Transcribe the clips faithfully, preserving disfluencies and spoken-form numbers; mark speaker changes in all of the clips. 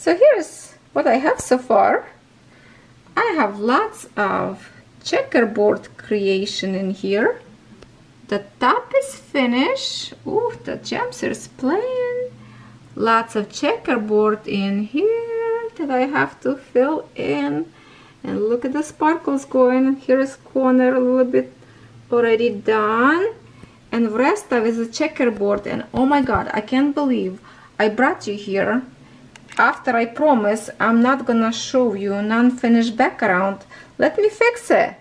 Speaker 1: So here's what I have so far. I have lots of checkerboard creation in here. The top is finished. Ooh, the gems are playing. Lots of checkerboard in here that I have to fill in. And look at the sparkles going. Here's corner a little bit already done. And the rest of it is a checkerboard. And oh my god, I can't believe I brought you here after I promise I'm not gonna show you non-finished background. Let me fix it.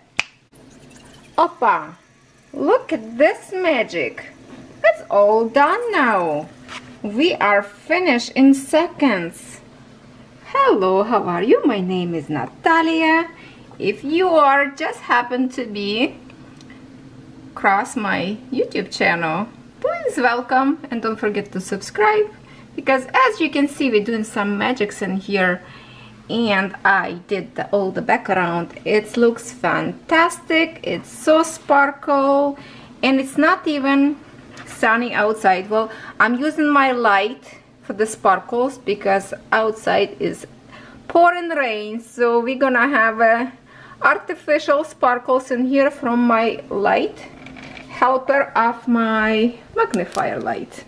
Speaker 1: Oppa! Look at this magic. It's all done now. We are finished in seconds. Hello, how are you? My name is Natalia. If you are just happen to be across my YouTube channel, please welcome and don't forget to subscribe, because as you can see we're doing some magics in here, and I did the, all the background. It looks fantastic. It's so sparkle, and it's not even sunny outside. Well, I'm using my light for the sparkles because outside is pouring rain, so we're gonna have a artificial sparkles in here from my light helper of my magnifier light.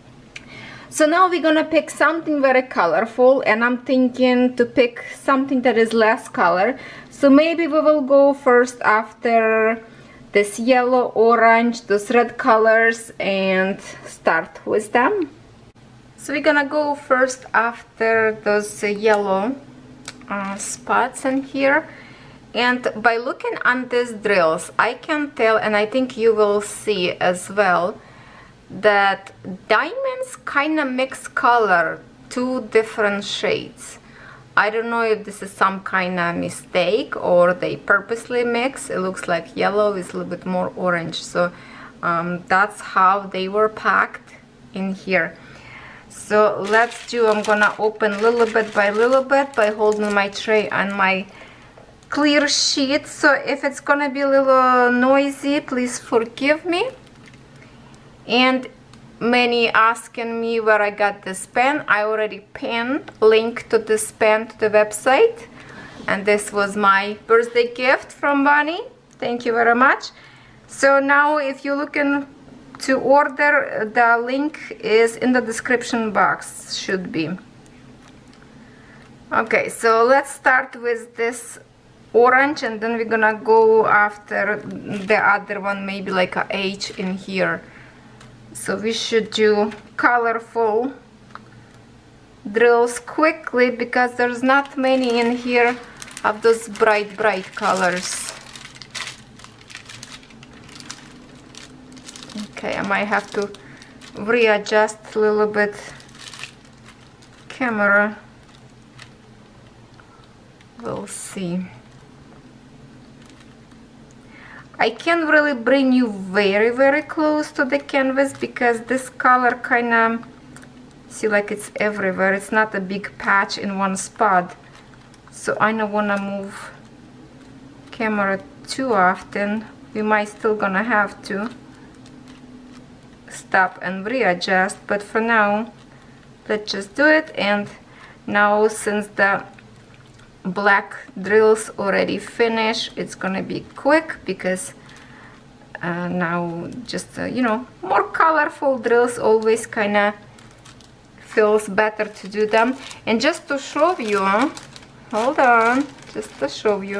Speaker 1: So now we're gonna pick something very colorful, and I'm thinking to pick something that is less color. So maybe we will go first after this yellow, orange, those red colors, and start with them. So we're gonna go first after those uh, yellow uh, spots in here. And by looking on these drills, I can tell, and I think you will see as well, that diamonds kind of mix color, two different shades. I don't know if this is some kind of mistake or they purposely mix. It looks like yellow is a little bit more orange, so um, that's how they were packed in here. So let's do, I'm gonna open little bit by little bit by holding my tray on my clear sheet. So if it's gonna be a little noisy, please forgive me. And many asking me where I got this pen. I already pinned link to this pen to the website, and this was my birthday gift from Bonnie. Thank you very much. So now if you're looking to order, the link is in the description box, should be. Okay, so let's start with this orange, and then we're gonna go after the other one, maybe like a H in here. So we should do colorful drills quickly because there's not many in here of those bright bright colors. Okay, I might have to readjust a little bit camera. We'll see. I can't really bring you very very close to the canvas because this color kind of, see, like it's everywhere. It's not a big patch in one spot, so I don't want to move camera too often. We might still gonna have to stop and readjust, but for now let's just do it. And now since the black drills already finished, it's gonna be quick because uh, now just uh, you know, more colorful drills always kind of feels better to do them. And just to show you, hold on, just to show you,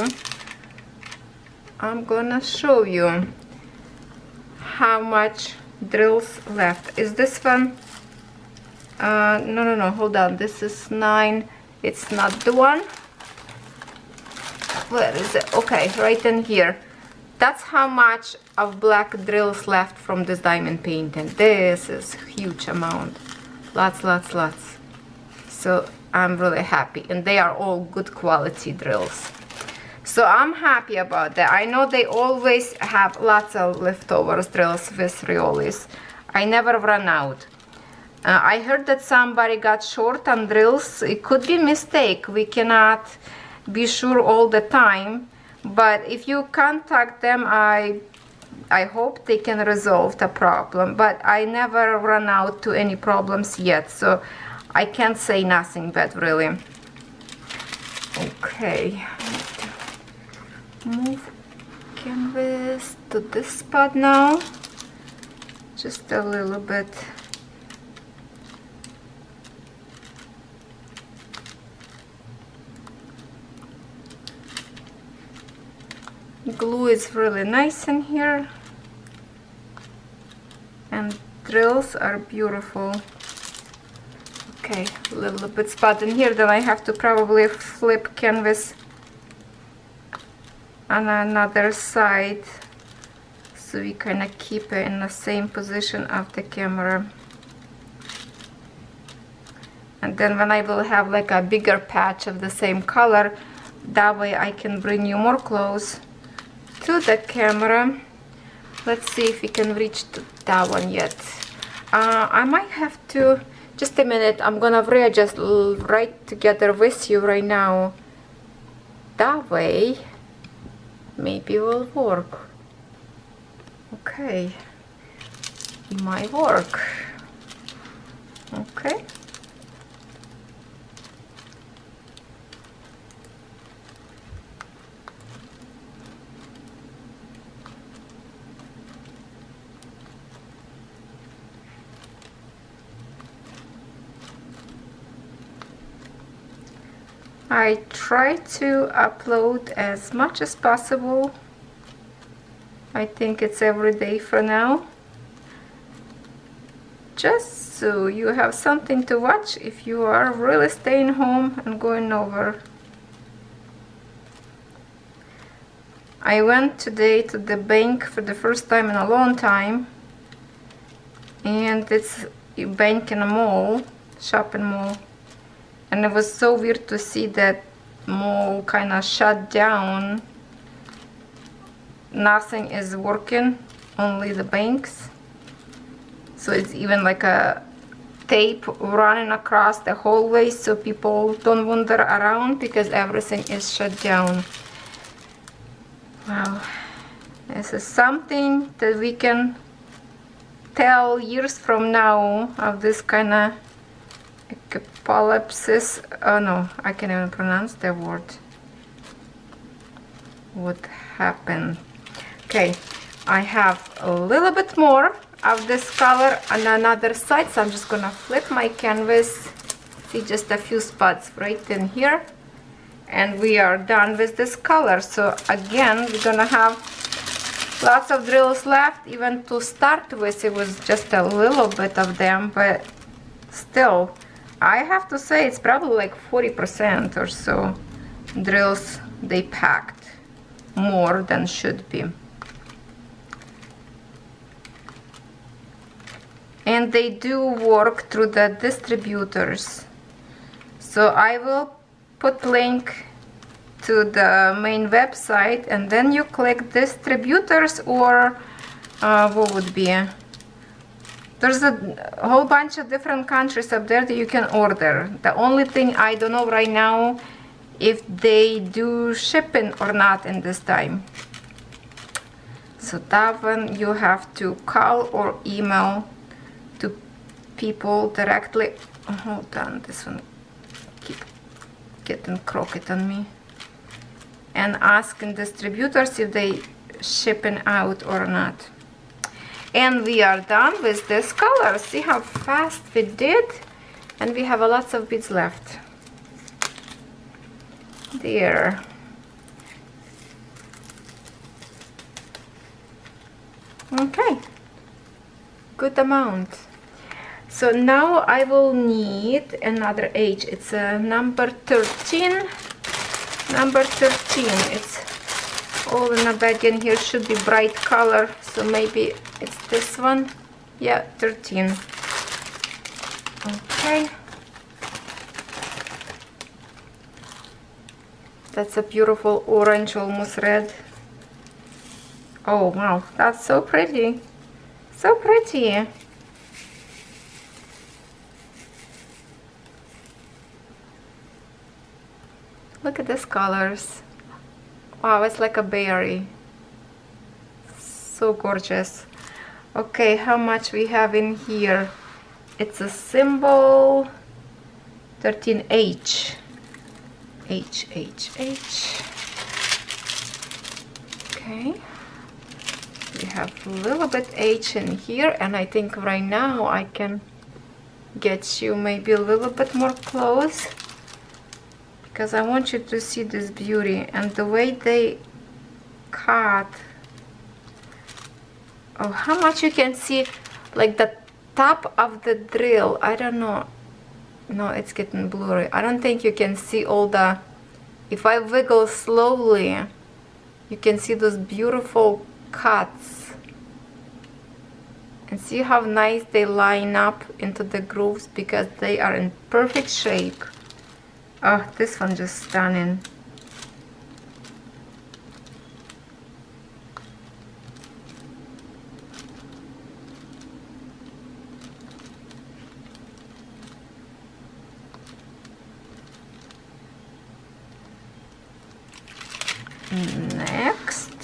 Speaker 1: I'm gonna show you how much drills left. Is this one uh, no no no hold on, this is nine, it's not the one. Where is it? Okay, right in here. That's how much of black drills left from this diamond painting. This is huge amount. Lots, lots, lots. So I'm really happy. And they are all good quality drills. So I'm happy about that. I know they always have lots of leftovers drills with Riolis. I never run out. Uh, I heard that somebody got short on drills. It could be a mistake. We cannot be sure all the time, but if you contact them, I I hope they can resolve the problem. But I never run out to any problems yet, so I can't say nothing bad really. Okay, move canvas to this spot now, just a little bit. Glue is really nice in here, and drills are beautiful. Okay, a little bit spot in here, then I have to probably flip canvas on another side so we kind of keep it in the same position of the camera. And then when I will have like a bigger patch of the same color, that way I can bring you more close to the camera. Let's see if we can reach to that one yet. Uh, I might have to, just a minute, I'm gonna readjust right together with you right now. That way, maybe it will work. Okay, it might work. Okay. I try to upload as much as possible. I think it's every day for now, just so you have something to watch if you are really staying home and going over. I went today to the bank for the first time in a long time, and it's a bank in a mall, shopping mall. And it was so weird to see that mall kind of shut down. Nothing is working, only the banks. So it's even like a tape running across the hallway so people don't wander around because everything is shut down. Wow, this is something that we can tell years from now of this kind of apocalypse. Oh no, I can't even pronounce the word. What happened? Okay, I have a little bit more of this color on another side, so I'm just gonna flip my canvas. See, just a few spots right in here, and we are done with this color. So again, we're gonna have lots of drills left. Even to start with, it was just a little bit of them, but still, I have to say it's probably like forty percent or so drills they packed, more than should be. And they do work through the distributors. So I will put link to the main website, and then you click distributors, or uh, what would be? There's a whole bunch of different countries up there that you can order. The only thing I don't know right now if they do shipping or not in this time. So that one you have to call or email to people directly. Oh, hold on, this one keep getting crooked on me. And asking distributors if they shipping out or not. And we are done with this color. See how fast we did? And we have a lots of beads left. There. Okay. Good amount. So now I will need another H. It's a number thirteen. Number thirteen. It's all in a bag in here. Should be bright color. So maybe it's this one. Yeah, thirteen. Okay. That's a beautiful orange, almost red. Oh wow, that's so pretty. So pretty. Look at these colors. Wow, it's like a berry. So gorgeous. Okay, how much we have in here? It's a symbol. thirteen H. H, H, H. Okay. We have a little bit H in here, and I think right now I can get you maybe a little bit more close, because I want you to see this beauty and the way they cut. Oh, how much you can see, like the top of the drill. I don't know. No, it's getting blurry. I don't think you can see all the, if I wiggle slowly, you can see those beautiful cuts. And see how nice they line up into the grooves, because they are in perfect shape. Oh, this one just stunning. Next,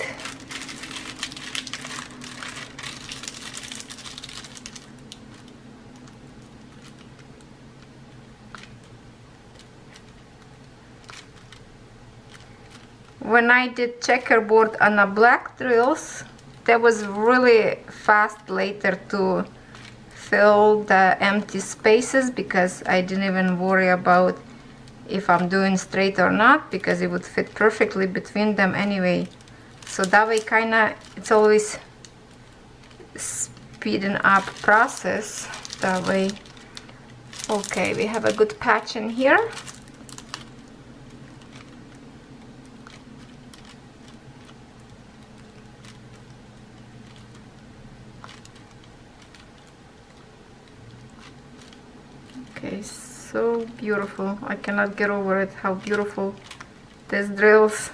Speaker 1: when I did checkerboard on the black drills, that was really fast later to fill the empty spaces, because I didn't even worry about if I'm doing straight or not, because it would fit perfectly between them anyway. So that way, kinda, it's always speeding up process that way. Okay, we have a good patch in here. Okay, so beautiful. I cannot get over it, how beautiful this drills.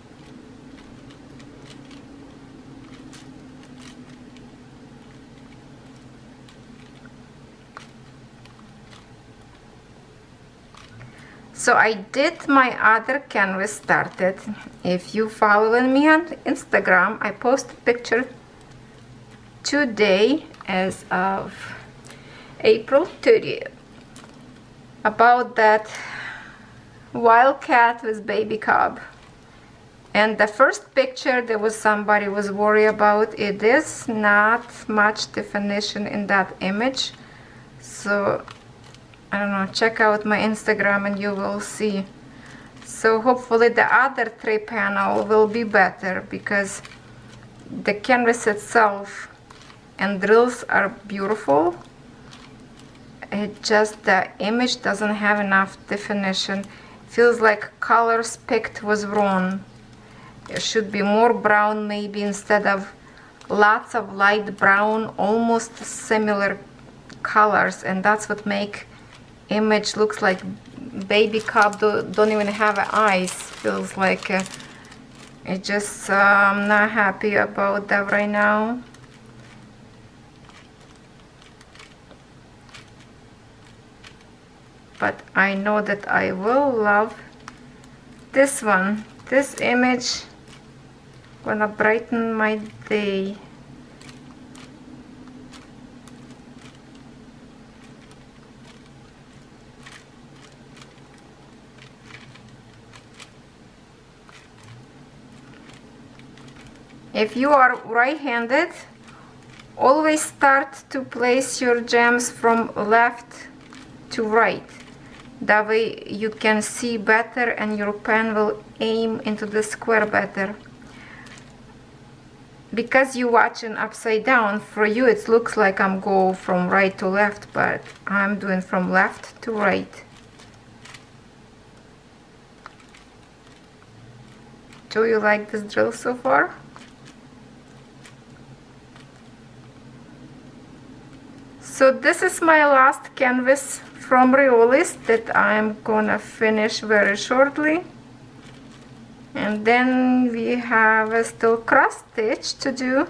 Speaker 1: So I did my other canvas started. If you following me on Instagram, I post a picture today as of April thirtieth about that wildcat with baby cub. And the first picture, there was somebody was worried about, it is not much definition in that image. So I don't know, check out my Instagram and you will see. So hopefully the other tray panel will be better, because the canvas itself and drills are beautiful. It just, the image doesn't have enough definition. Feels like colors picked was wrong. It should be more brown maybe, instead of lots of light brown, almost similar colors, and that's what make image looks like baby cub do, don't even have eyes. Feels like uh, it just uh, I'm not happy about that right now. But I know that I will love this one. This image gonna brighten my day. If you are right-handed, always start to place your gems from left to right. That way you can see better and your pen will aim into the square better. Because you're watching upside down, for you it looks like I'm going from right to left, but I'm doing from left to right. Do you like this drill so far? So this is my last canvas from Reolis that I'm gonna finish very shortly. And then we have a still cross stitch to do.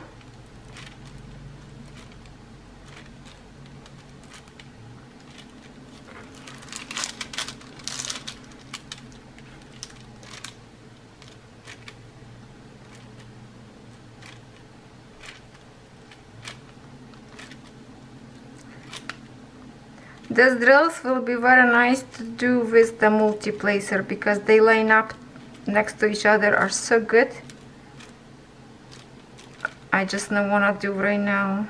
Speaker 1: These drills will be very nice to do with the multi-placer because they line up next to each other, are so good. I just don't want to do right now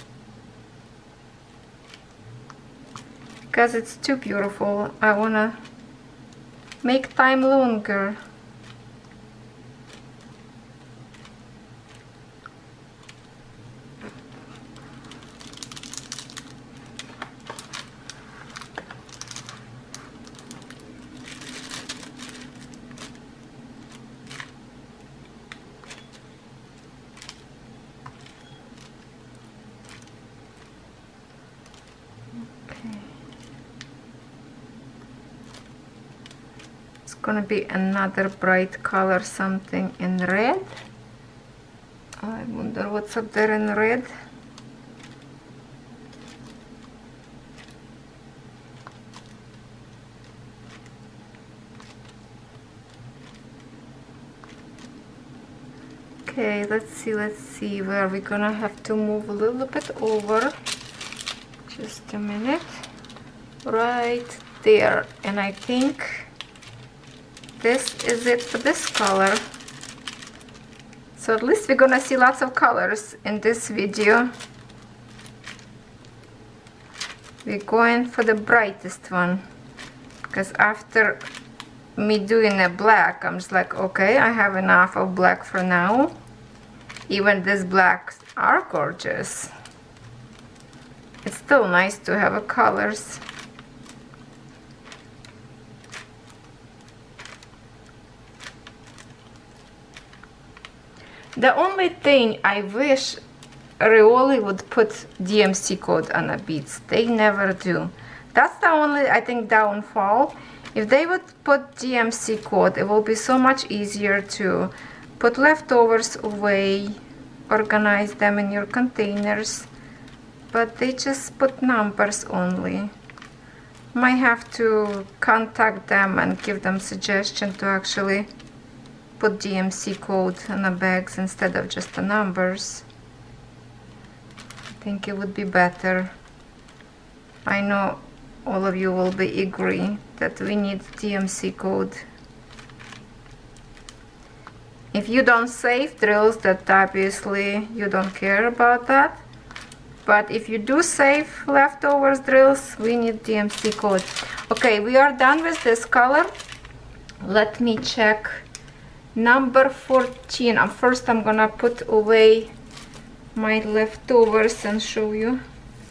Speaker 1: because it's too beautiful. I want to make time longer. Gonna be another bright color, something in red. I wonder what's up there in red. Okay, let's see, let's see where we're gonna have to move a little bit over. Just a minute. Right there, and I think this is it for this color. So at least we're gonna see lots of colors in this video. We're going for the brightest one because after me doing a black, I'm just like, okay, I have enough of black for now. Even these blacks are gorgeous. It's still nice to have a colors. The only thing I wish Reoli would put D M C code on the beads. They never do. That's the only, I think, downfall. If they would put D M C code, it will be so much easier to put leftovers away, organize them in your containers. But they just put numbers only. Might have to contact them and give them suggestion to actually put D M C code on the bags instead of just the numbers. I think it would be better. I know all of you will be agree that we need D M C code. If you don't save drills, that obviously you don't care about that. But if you do save leftovers drills, we need D M C code. Okay, we are done with this color. Let me check number fourteen. Um, first I'm gonna put away my leftovers and show you.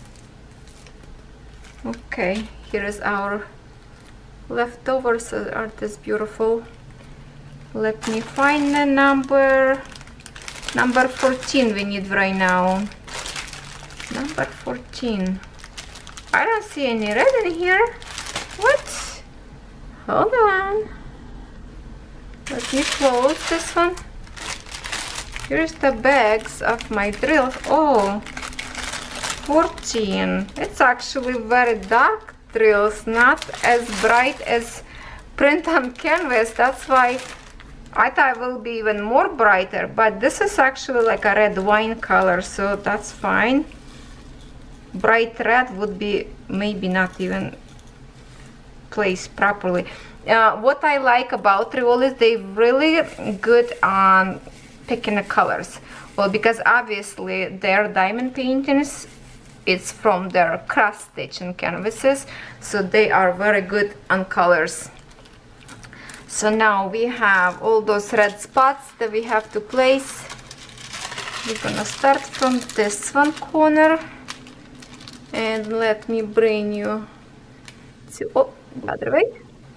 Speaker 1: Okay, here is our leftovers. Are this beautiful? Let me find the number. Number fourteen we need right now. Number fourteen. I don't see any red in here. What? Hold on. Let me close this one. Here's the bags of my drill. Oh, fourteen. It's actually very dark drills, not as bright as print on canvas. That's why I thought it will be even more brighter, but this is actually like a red wine color, so that's fine. Bright red would be maybe not even placed properly. Uh, what I like about Reoli is they're really good on picking the colors. Well, because obviously their diamond paintings, it's from their cross stitch and canvases, so they are very good on colors. So now we have all those red spots that we have to place. We're gonna start from this one corner, and let me bring you to, oh, the other way.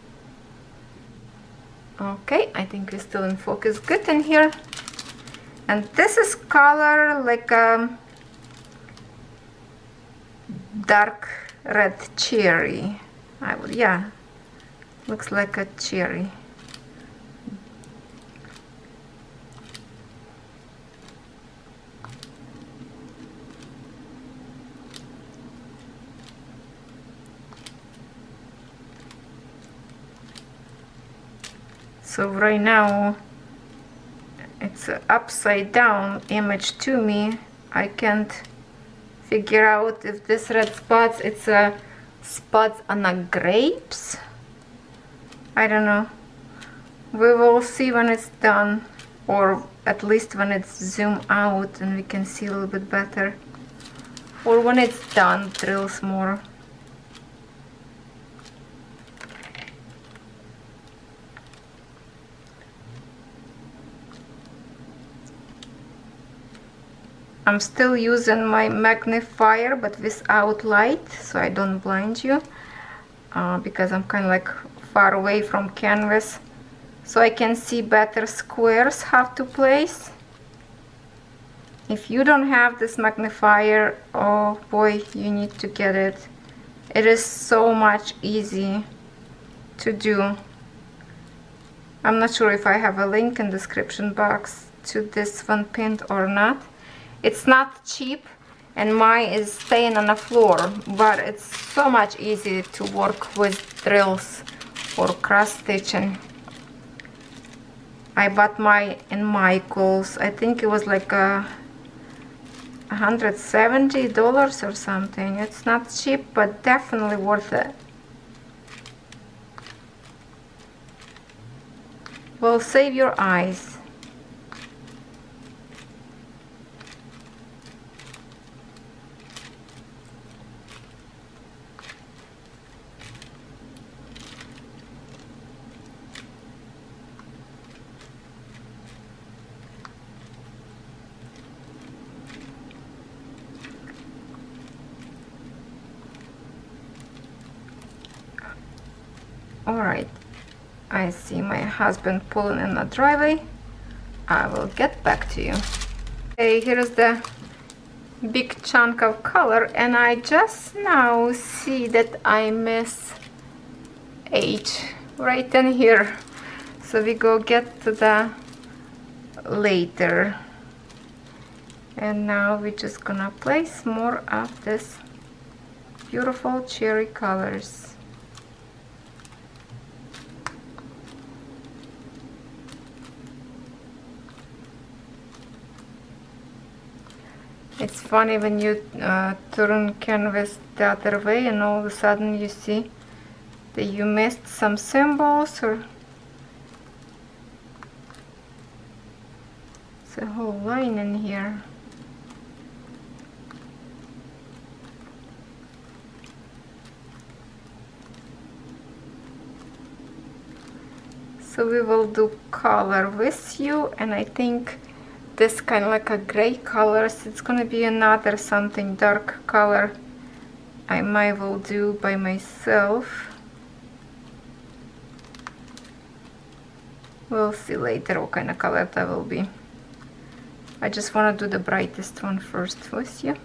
Speaker 1: Okay, I think we're still in focus good in here. And this is color like a dark red cherry. I would, yeah, looks like a cherry. So right now it's an upside down image to me. I can't figure out if this red spots, it's a spots on the grapes. I don't know. We will see when it's done, or at least when it's zoomed out and we can see a little bit better, or when it's done, drills more. I'm still using my magnifier but without light, so I don't blind you, uh, because I'm kind of like far away from canvas, so I can see better squares how to place. If you don't have this magnifier, oh boy, you need to get it. It is so much easy to do. I'm not sure if I have a link in the description box to this one pinned or not. It's not cheap, and mine is staying on the floor, but it's so much easier to work with drills or cross stitching. I bought mine in Michael's. I think it was like a one hundred seventy dollars or something. It's not cheap, but definitely worth it. Well, save your eyes. Alright, I see my husband pulling in the driveway. I will get back to you. Okay, here's the big chunk of color, and I just now see that I miss H right in here. So we go get to the later. And now we're just gonna place more of this beautiful cherry colors. It's funny when you uh, turn canvas the other way and all of a sudden you see that you missed some symbols, or it's a whole line in here. So we will do color with you, and I think this kind of like a gray colors, it's gonna be another something dark color I might will do by myself. We'll see later what kind of color that will be. I just want to do the brightest one first with you.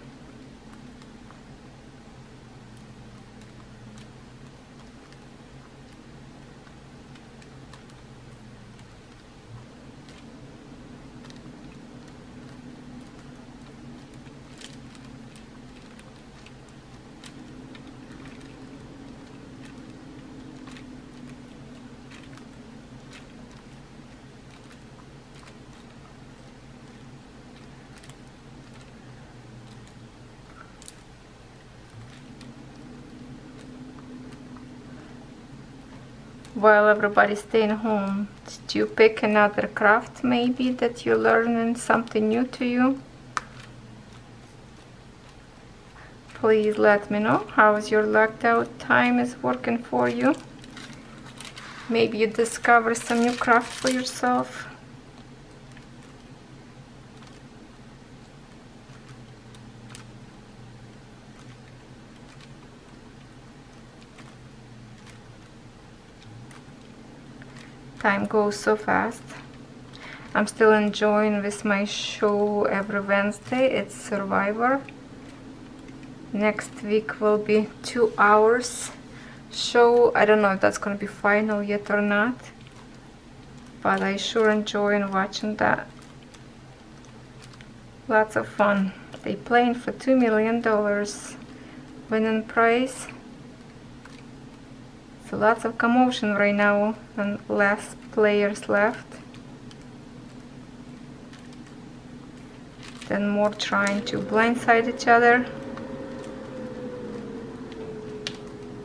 Speaker 1: While everybody's staying home, did you pick another craft maybe that you're learning, something new to you? Please let me know how is your locked out time is working for you. Maybe you discover some new craft for yourself. Time goes so fast. I'm still enjoying with my show every Wednesday. It's Survivor. Next week will be two hours show. I don't know if that's gonna be final yet or not, but I sure enjoy watching that. Lots of fun. They playing for two million dollars winning prize. So lots of commotion right now and less players left. Then more trying to blindside each other.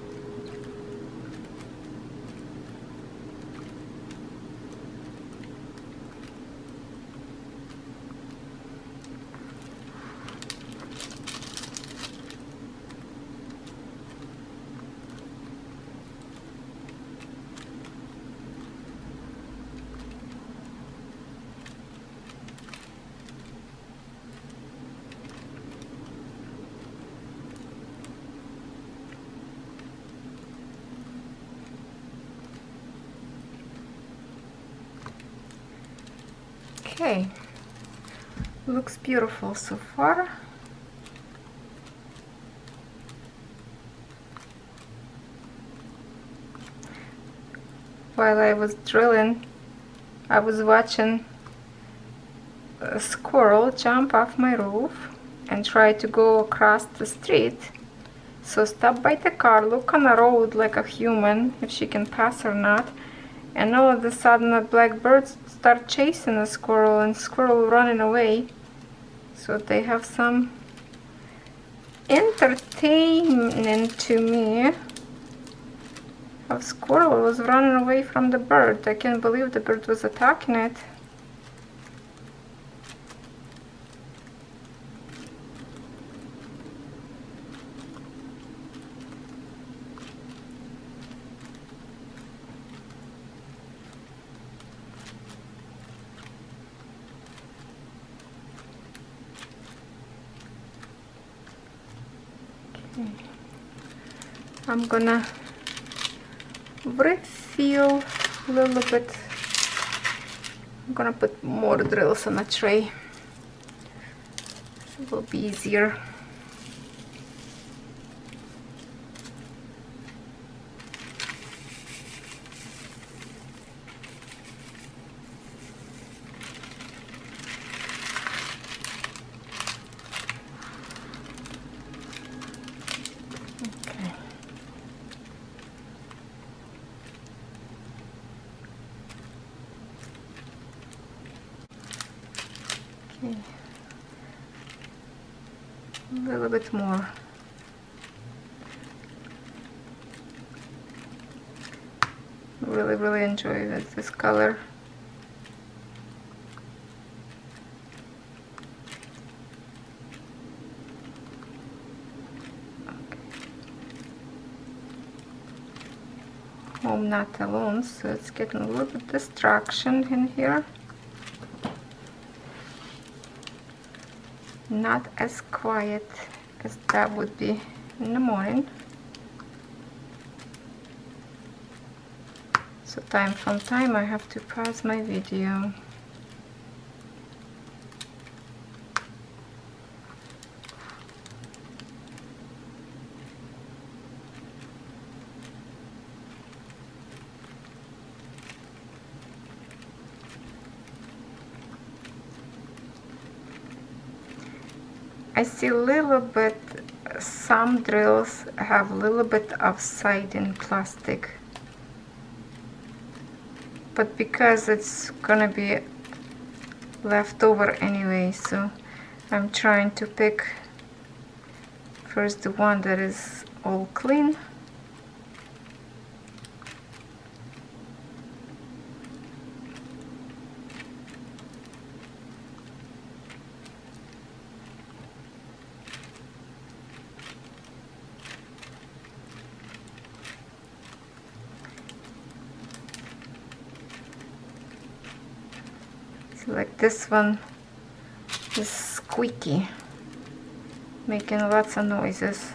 Speaker 1: Okay, looks beautiful so far. While I was drilling, I was watching a squirrel jump off my roof and try to go across the street. So stop by the car, look on the road like a human, if she can pass or not. And all of a sudden a black bird start chasing a squirrel and squirrel running away. So they have some entertainment to me. A squirrel was running away from the bird. I can't believe the bird was attacking it. Okay. I'm gonna refill a little bit. I'm gonna put more drills on a tray. It will be easier. Okay. Okay. A little bit more. Really, really enjoy this, this color. I'm not alone, so it's getting a little bit distraction in here. Not as quiet as that would be in the morning. So time from time I have to pause my video. I see a little bit, some drills have a little bit of siding plastic, but because it's gonna be left over anyway, so I'm trying to pick first the one that is all clean. Like this one is squeaky, making lots of noises.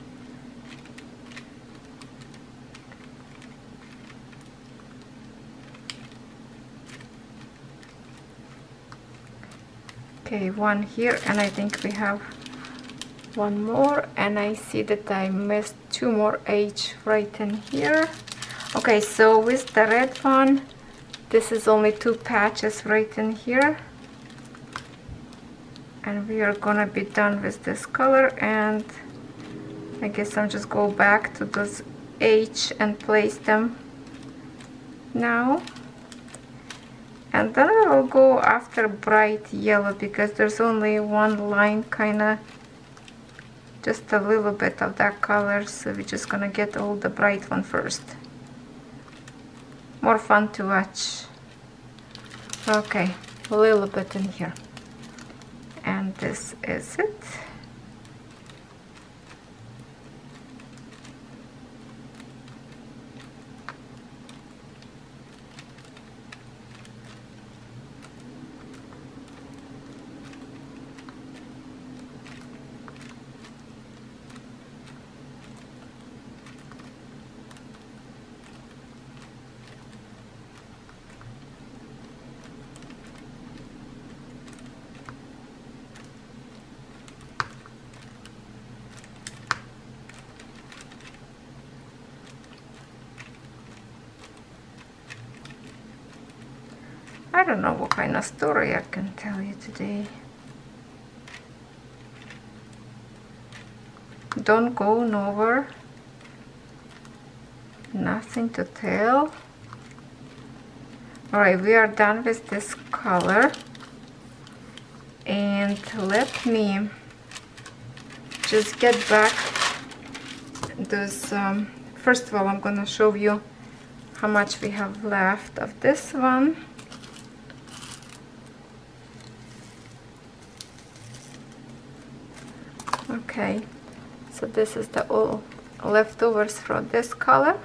Speaker 1: Okay, one here, and I think we have one more, and I see that I missed two more H right in here. Okay, so with the red one, this is only two patches right in here, and we are gonna be done with this color. And I guess I'm just go back to those H and place them now, and then I will go after bright yellow because there's only one line, kind of just a little bit of that color, so we're just gonna get all the bright one first. More fun to watch. Okay, a little bit in here, and this is it. I don't know what kind of story I can tell you today. Don't go nowhere. Nothing to tell. Alright, we are done with this color. And let me just get back this. Um, first of all, I'm gonna show you how much we have left of this one. Okay, so this is the all leftovers from this color.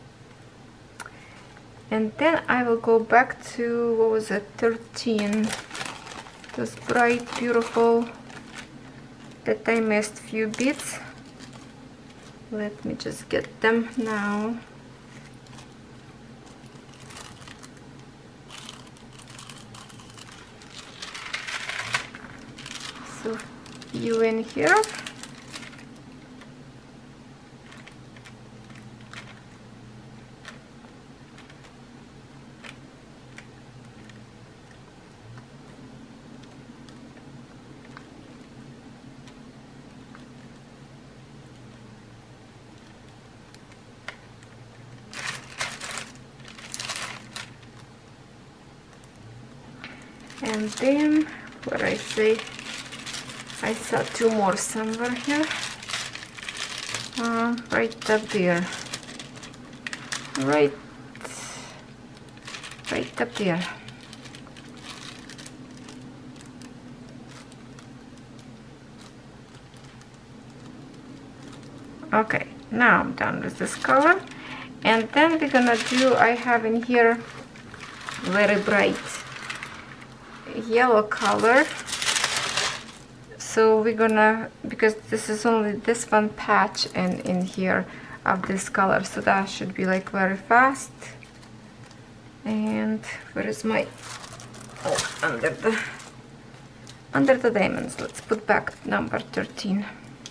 Speaker 1: And then I will go back to, what was it, thirteen. This bright, beautiful, that I missed few bits. Let me just get them now. So you in here. And then, what I say, I saw two more somewhere here, uh, right up there, right, right up there. Okay, now I'm done with this color, and then we're gonna do, I have in here very bright yellow color. So we're gonna, because this is only this one patch and in here of this color, so that should be like very fast. And where is my, oh, under the under the diamonds, let's put back number thirteen.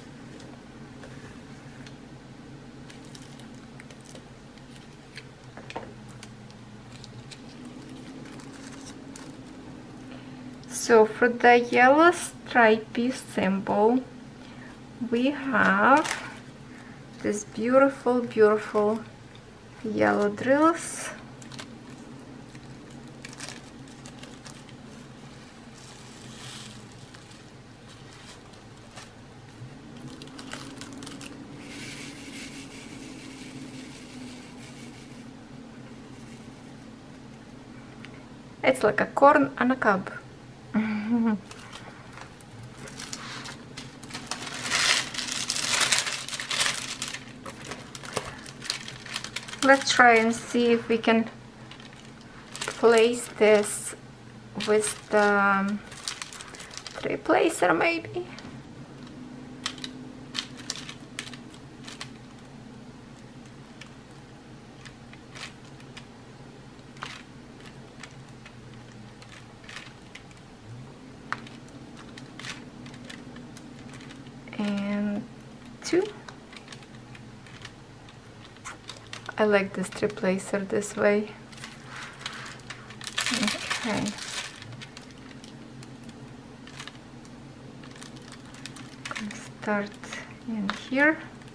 Speaker 1: So for the yellow stripy symbol, we have this beautiful, beautiful yellow drills. It's like a corn on a cob. Let's try and see if we can place this with the um, tray placer maybe. And two. I like this strip placer this way. Okay. Gonna start in here.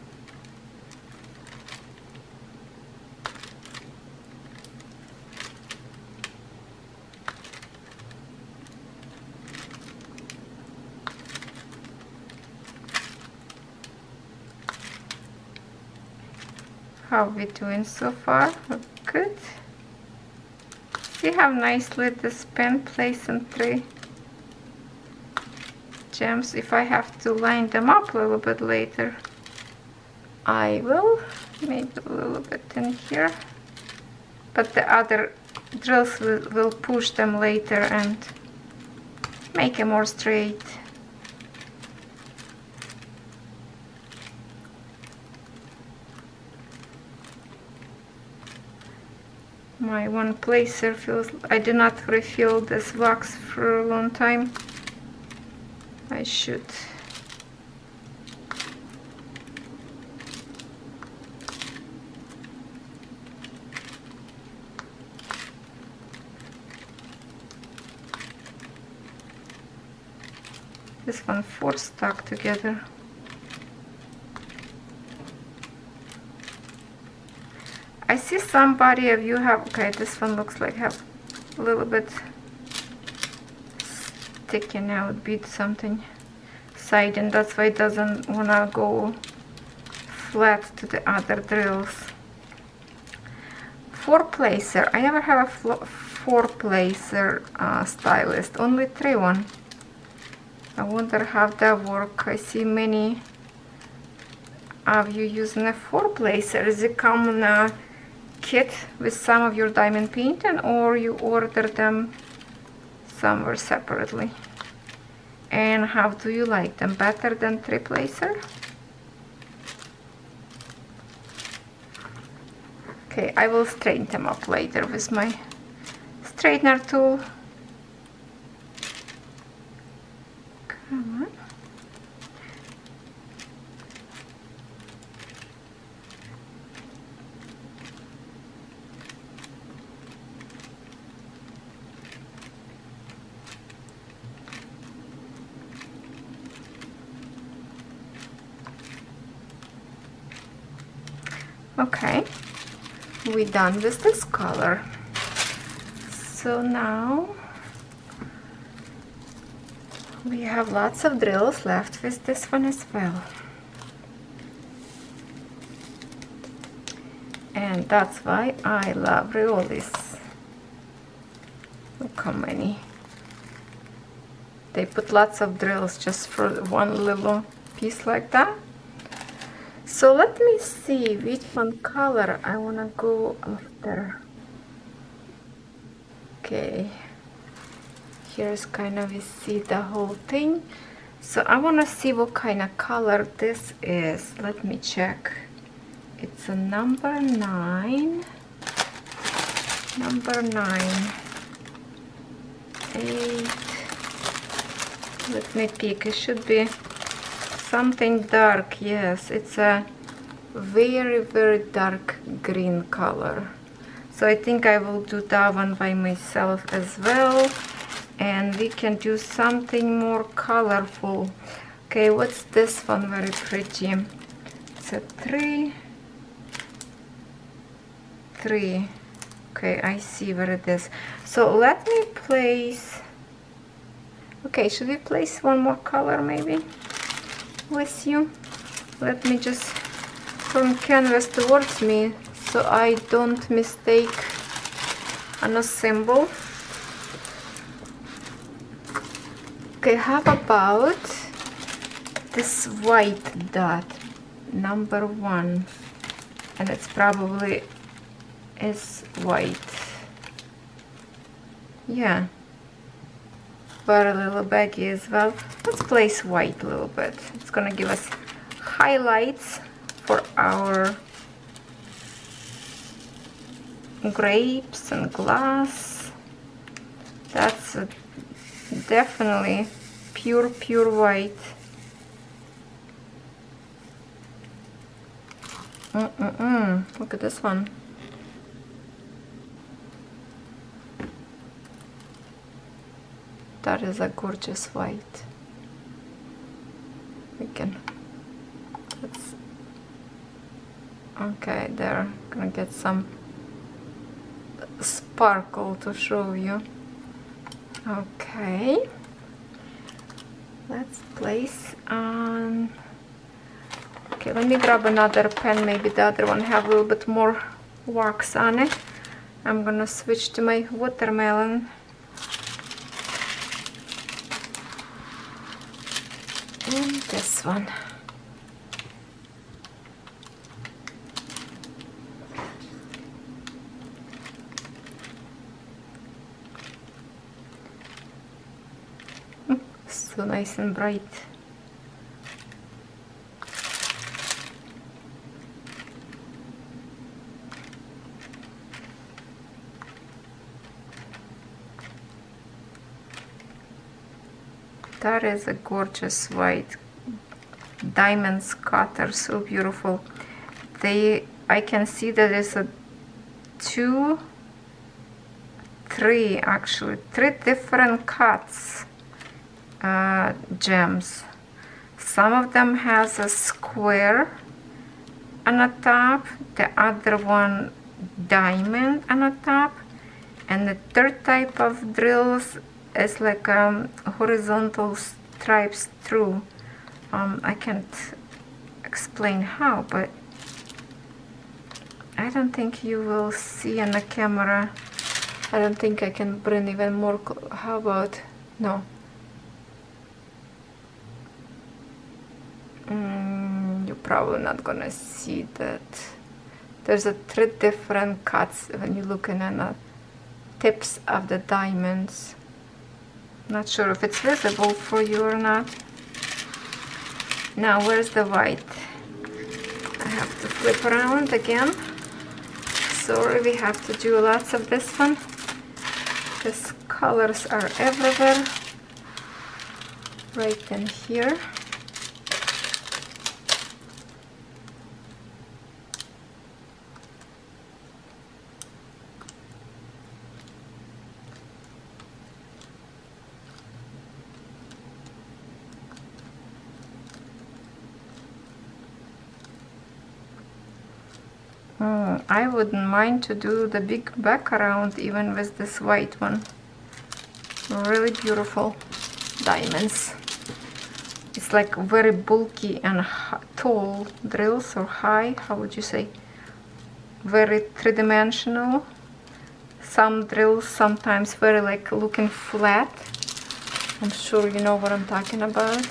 Speaker 1: How are we doing so far? Good. See how nicely this pen plays on three gems. If I have to line them up a little bit later, I will. Maybe a little bit in here. But the other drills will, will push them later and make it more straight. My one placer feels, I do not refill this wax for a long time. I should. This one four stuck together. I see somebody of you have, okay, this one looks like have a little bit sticking out, beat something side, and that's why it doesn't wanna go flat to the other drills. Four placer, I never have a four placer uh, stylist, only three one. I wonder how that work. I see many of you using a four placer. Is it come in a kit with some of your diamond painting, or you order them somewhere separately? And how do you like them? Better than three placer? Okay, I will straighten them up later with my straightener tool. Come on. Okay, we're done with this color. So now we have lots of drills left with this one as well. And that's why I love Riolis. Look how many. They put lots of drills just for one little piece like that. So let me see which one color I want to go after. Okay, here's kind of, you see the whole thing. So I want to see what kind of color this is. Let me check. It's a number nine. Number nine. Eight. Let me pick. It should be something dark. Yes, it's a very very dark green color. So I think I will do that one by myself as well, and we can do something more colorful. Okay, what's this one? Very pretty. It's a three three. Okay, I see where it is. So let me place, okay, should we place one more color maybe with you? Let me just turn canvas towards me so I don't mistake on a symbol. Okay, how about this white dot, number one, and it's probably is white. Yeah, but a little baggy as well. Let's place white a little bit. It's gonna give us highlights for our grapes and glass. That's a definitely pure pure white. Mm-mm-mm. Look at this one. That is a gorgeous white. We can, let's, okay, there, gonna get some sparkle to show you. Okay, let's place on, okay, let me grab another pen, maybe the other one have a little bit more wax on it. I'm gonna switch to my watermelon. And this one. So nice and bright. That is a gorgeous white. Diamonds cutter, so beautiful. They, I can see that there's a two, three actually, three different cuts uh, gems. Some of them has a square on the top, the other one diamond on the top, and the third type of drills is like um, horizontal stripes through. Um, I can't explain how, but I don't think you will see on the camera. I don't think I can bring even more. How about no? Mm, you're probably not gonna see that. There's a three different cuts when you're looking at the tips of the diamonds. Not sure if it's visible for you or not. Now where's the white? I have to flip around again. Sorry, we have to do lots of this one. These colors are everywhere. Right in here. Mm, I wouldn't mind to do the big background even with this white one. Really beautiful diamonds. It's like very bulky and tall drills, or high, how would you say? Very three-dimensional. Some drills sometimes very like looking flat. I'm sure you know what I'm talking about.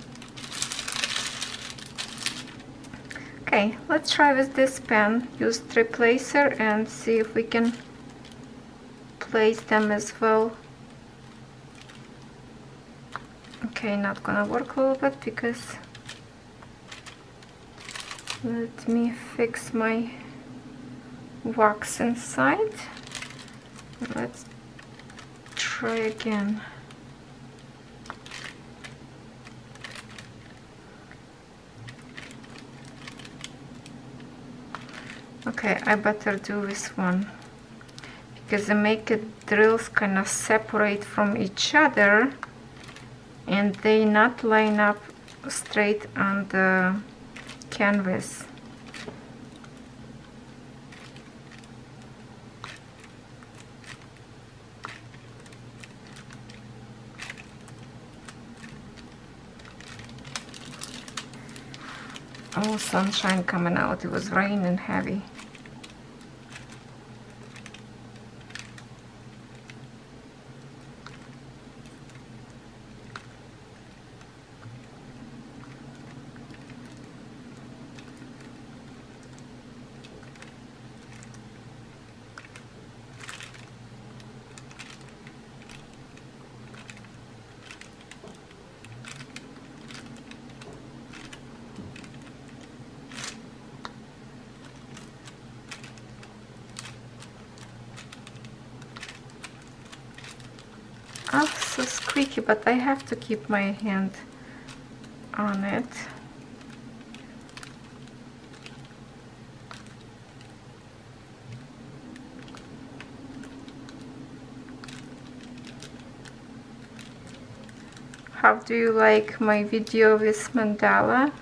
Speaker 1: Okay, let's try with this pen. Use strip placer and see if we can place them as well. Okay, not gonna work a little bit because let me fix my wax inside. Let's try again. Okay, I better do this one because they make it drills kind of separate from each other and they not line up straight on the canvas. Oh, sunshine coming out. It was raining heavy. Oh, so squeaky, but I have to keep my hand on it. How do you like my video with mandala?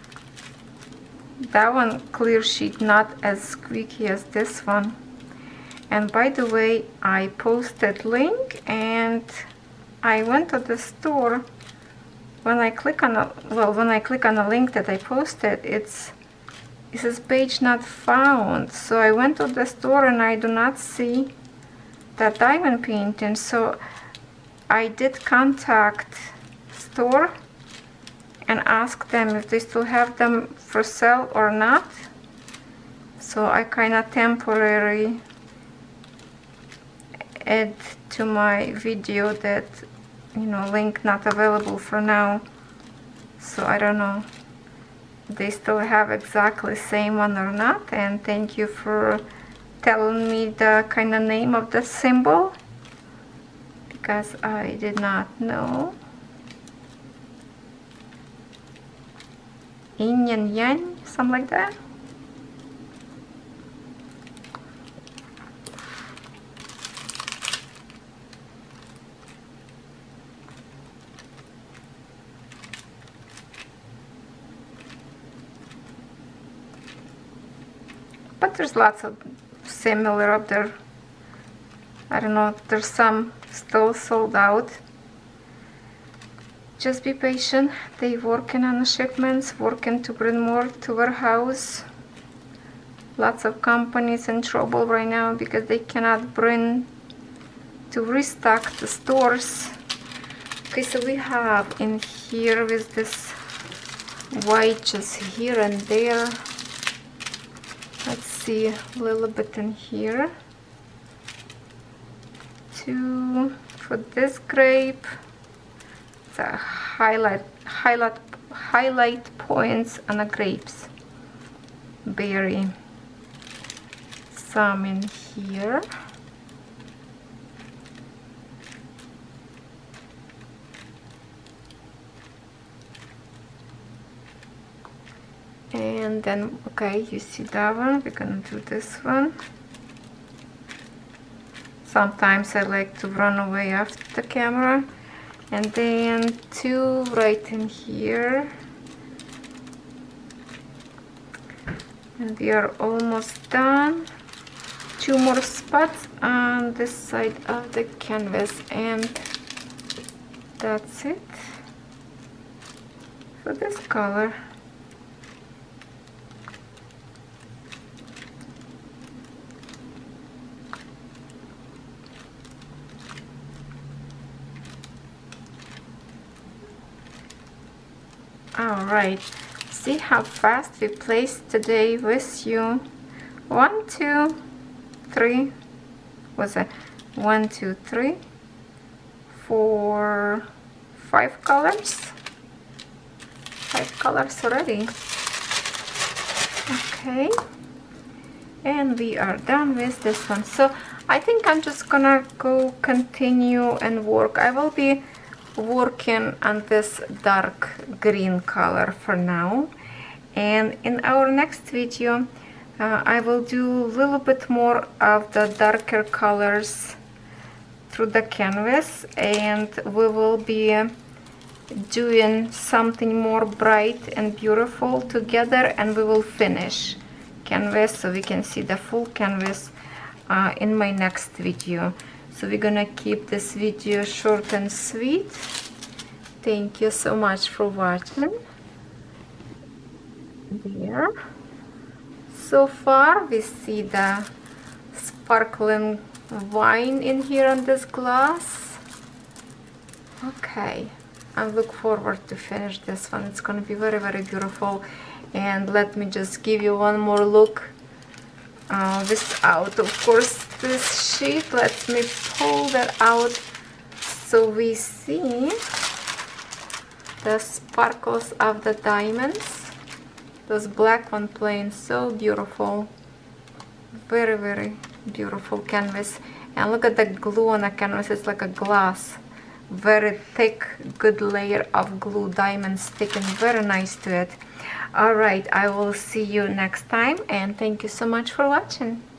Speaker 1: That one clear sheet, not as squeaky as this one. And by the way, I posted link and I went to the store. When I click on a, well, when I click on the link that I posted, it's it says page not found. So I went to the store and I do not see that diamond painting. So I did contact store and ask them if they still have them for sale or not. So I kind of temporarily add to my video that, you know, link not available for now. So I don't know if they still have exactly same one or not. And thank you for telling me the kind of name of the symbol because I did not know. Yin and yang, something like that. but there's lots of similar up there. I don't know, there's some still sold out. Just be patient. They working on the shipments, working to bring more to warehouse. Lots of companies in trouble right now because they cannot bring to restock the stores. Okay, so we have in here with this white just here and there. Let's see a little bit in here. Two for this grape. It's a highlight, highlight, highlight points on the grapes. Berry. Some in here. And then, okay, you see that one. We're gonna do this one. Sometimes I like to run away after the camera. And then two right in here. And we are almost done. Two more spots on this side of the canvas, and that's it for this color. All right, see how fast we placed today with you. One, two, three, was it? One, two, three, four, five colors. Five colors already. Okay, and we are done with this one. So I think I'm just gonna go continue and work. I will be working on this dark green color for now, and in our next video uh, I will do a little bit more of the darker colors through the canvas, and we will be doing something more bright and beautiful together, and we will finish canvas so we can see the full canvas uh, in my next video. So we're gonna keep this video short and sweet. Thank you so much for watching. There. So far we see the sparkling wine in here on this glass. Okay, I look forward to finish this one. It's gonna be very, very beautiful. And let me just give you one more look uh, without, of course, this sheet. Let me pull that out so we see the sparkles of the diamonds. Those black one playing so beautiful. Very, very beautiful canvas. And look at the glue on the canvas. It's like a glass. Very thick, good layer of glue, diamond sticking very nice to it. All right, I will see you next time, and thank you so much for watching.